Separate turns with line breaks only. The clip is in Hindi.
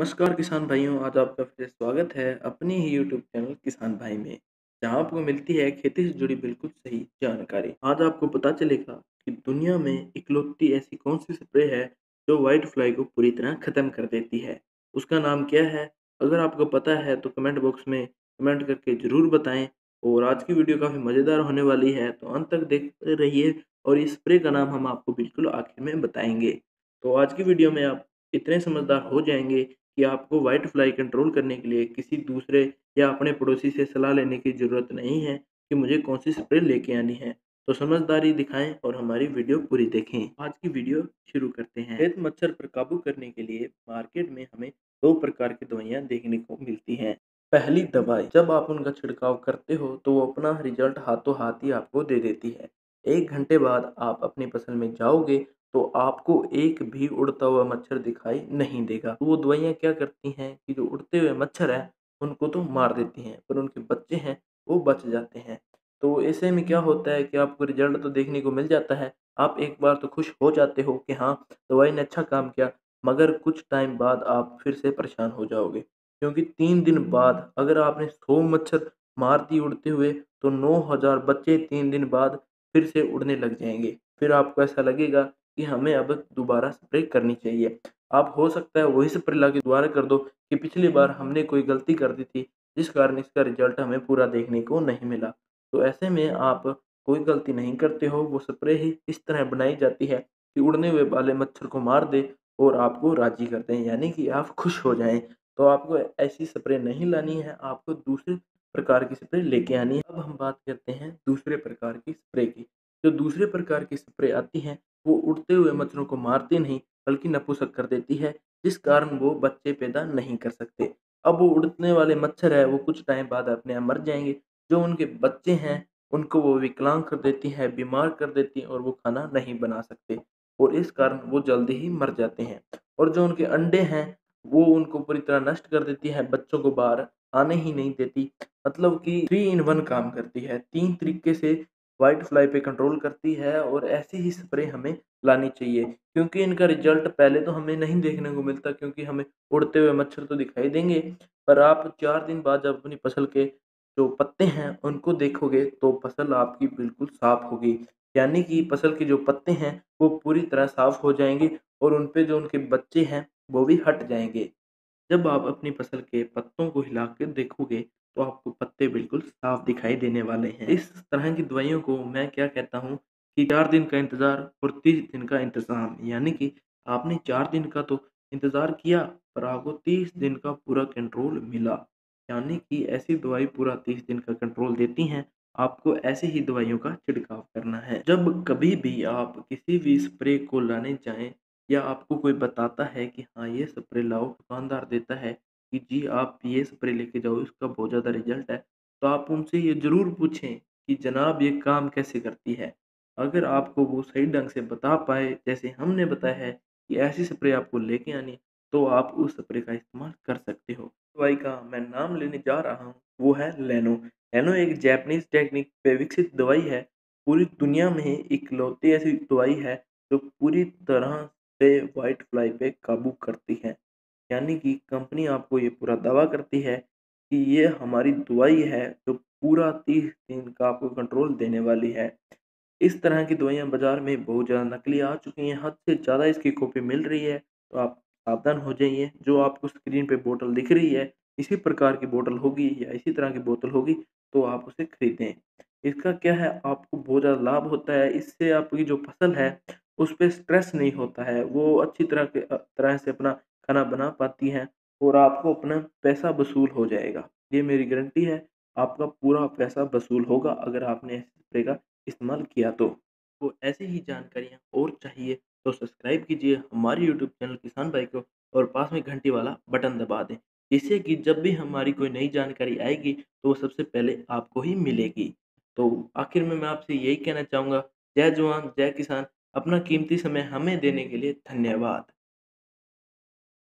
नमस्कार किसान भाइयों, आज आपका फिर से स्वागत है अपने ही यूट्यूब चैनल किसान भाई में, जहां आपको मिलती है खेती से जुड़ी बिल्कुल सही जानकारी। आज आपको पता चलेगा कि दुनिया में इकलौती ऐसी कौन सी स्प्रे है जो व्हाइट फ्लाई को पूरी तरह खत्म कर देती है। उसका नाम क्या है? अगर आपको पता है तो कमेंट बॉक्स में कमेंट करके जरूर बताएं। और आज की वीडियो काफ़ी मज़ेदार होने वाली है, तो अंत तक देखते रहिए और इस स्प्रे का नाम हम आपको बिल्कुल आखिर में बताएंगे। तो आज की वीडियो में आप इतने समझदार हो जाएँगे कि आपको व्हाइट फ्लाई कंट्रोल करने के लिए किसी दूसरे या अपने पड़ोसी से सलाह लेने की ज़रूरत नहीं है कि मुझे कौन-सी स्प्रे लेके आनी है। तो समझदारी दिखाएँ और हमारी वीडियो पूरी देखें। आज की वीडियो शुरू करते हैं। श्वेत मच्छर पर काबू करने के लिए मार्केट में हमें 2 प्रकार की दवाइयाँ देखने को मिलती हैं। पहली दवाई, जब आप उनका छिड़काव करते हो तो वो अपना रिज़ल्ट हाथों-हाथ ही आपको दे देती है। 1 घंटे बाद आप अपनी फसल में जाओगे तो आपको एक भी उड़ता हुआ मच्छर दिखाई नहीं देगा। तो वो दवाइयाँ क्या करती हैं कि जो उड़ते हुए मच्छर हैं, उनको तो मार देती हैं, पर उनके बच्चे हैं, वो बच जाते हैं। तो ऐसे में क्या होता है कि आपको रिज़ल्ट तो देखने को मिल जाता है। आप एक बार तो खुश हो जाते हो कि हाँ, दवाई ने अच्छा काम किया, मगर कुछ टाइम बाद आप फिर से परेशान हो जाओगे। क्योंकि 3 दिन बाद अगर आपने 100 मच्छर मार दिए उड़ते हुए, तो 9000 बच्चे 3 दिन बाद फिर से उड़ने लग जाएँगे। फिर आपको ऐसा लगेगा कि हमें अब दोबारा स्प्रे करनी चाहिए। आप हो सकता है वही स्प्रे लाके दोबारा कर दो कि पिछली बार हमने कोई गलती कर दी थी, जिस कारण इसका रिज़ल्ट हमें पूरा देखने को नहीं मिला। तो ऐसे में आप कोई गलती नहीं करते हो, वो स्प्रे ही इस तरह बनाई जाती है कि उड़ने हुए वाले मच्छर को मार दे और आपको राज़ी कर दें, यानी कि आप खुश हो जाएँ। तो आपको ऐसी स्प्रे नहीं लानी है, आपको दूसरे प्रकार की स्प्रे लेके आनी है। अब हम बात करते हैं दूसरे प्रकार की स्प्रे की। जो दूसरे प्रकार की स्प्रे आती हैं, वो उड़ते हुए मच्छरों को मारती नहीं, बल्कि नपुंसक कर देती है, जिस कारण वो बच्चे पैदा नहीं कर सकते। अब वो उड़ने वाले मच्छर है, वो कुछ टाइम बाद अपने आप मर जाएँगे। जो उनके बच्चे हैं, उनको वो विकलांग कर देती है, बीमार कर देती है और वो खाना नहीं बना सकते और इस कारण वो जल्दी ही मर जाते हैं। और जो उनके अंडे हैं, वो उनको पूरी तरह नष्ट कर देती है, बच्चों को बाहर आने ही नहीं देती। मतलब कि 3 इन 1 काम करती है। 3 तरीके से व्हाइट फ्लाई पे कंट्रोल करती है और ऐसी ही स्प्रे हमें लानी चाहिए, क्योंकि इनका रिजल्ट पहले तो हमें नहीं देखने को मिलता, क्योंकि हमें उड़ते हुए मच्छर तो दिखाई देंगे, पर आप 4 दिन बाद जब अपनी फसल के जो पत्ते हैं उनको देखोगे तो फसल आपकी बिल्कुल साफ होगी। यानी कि फसल के जो पत्ते हैं वो पूरी तरह साफ हो जाएँगे और उन पे जो उनके बच्चे हैं वो भी हट जाएँगे। जब आप अपनी फसल के पत्तों को हिला के देखोगे, तो आपको पत्ते बिल्कुल साफ दिखाई देने वाले हैं। इस तरह की दवाइयों को मैं क्या कहता हूँ कि 4 दिन का इंतज़ार और 30 दिन का इंतज़ाम। यानी कि आपने 4 दिन का तो इंतज़ार किया, पर आपको 30 दिन का पूरा कंट्रोल मिला। यानी कि ऐसी दवाई पूरा 30 दिन का कंट्रोल देती हैं, आपको ऐसी ही दवाइयों का छिड़काव करना है। जब कभी भी आप किसी भी स्प्रे को लाने जाएँ या आपको कोई बताता है कि हाँ, ये स्प्रे लाओ, दुकानदार देता है कि जी आप ये स्प्रे लेके जाओ, इसका बहुत ज़्यादा रिज़ल्ट है। तो आप उनसे ये ज़रूर पूछें कि जनाब ये काम कैसे करती है? अगर आपको वो सही ढंग से बता पाए, जैसे हमने बताया है कि ऐसी स्प्रे आपको लेके आनी है, तो आप उस स्प्रे का इस्तेमाल कर सकते हो। दवाई का मैं नाम लेने जा रहा हूँ, वो है लैनो। लैनो एक जैपनीज़ टेक्निक पे विकसित दवाई है। पूरी दुनिया में इकलौती ऐसी दवाई है, जो पूरी तरह पे व्हाइट फ्लाई पे काबू करती है। यानी कि कंपनी आपको ये पूरा दावा करती है कि ये हमारी दवाई है जो पूरा 30 दिन का आपको कंट्रोल देने वाली है। इस तरह की दवाइयाँ बाज़ार में बहुत ज़्यादा नकली आ चुकी हैं, हद से ज़्यादा इसकी कॉपी मिल रही है, तो आप सावधान हो जाइए। जो आपको स्क्रीन पे बोतल दिख रही है, इसी प्रकार की बोतल होगी या इसी तरह की बोतल होगी, तो आप उसे खरीदें। इसका क्या है, आपको बहुत ज़्यादा लाभ होता है, इससे आपकी जो फसल है, उस पे स्ट्रेस नहीं होता है, वो अच्छी तरह से अपना खाना बना पाती हैं और आपको अपना पैसा वसूल हो जाएगा। ये मेरी गारंटी है, आपका पूरा पैसा वसूल होगा अगर आपने स्प्रे का इस्तेमाल किया तो। तो ऐसी ही जानकारियाँ और चाहिए तो सब्सक्राइब कीजिए हमारे यूट्यूब चैनल किसान भाई को और पास में घंटी वाला बटन दबा दें, जिससे कि जब भी हमारी कोई नई जानकारी आएगी तो वो सबसे पहले आपको ही मिलेगी। तो आखिर में मैं आपसे यही कहना चाहूँगा, जय जवान जय किसान। अपना कीमती समय हमें देने के लिए धन्यवाद।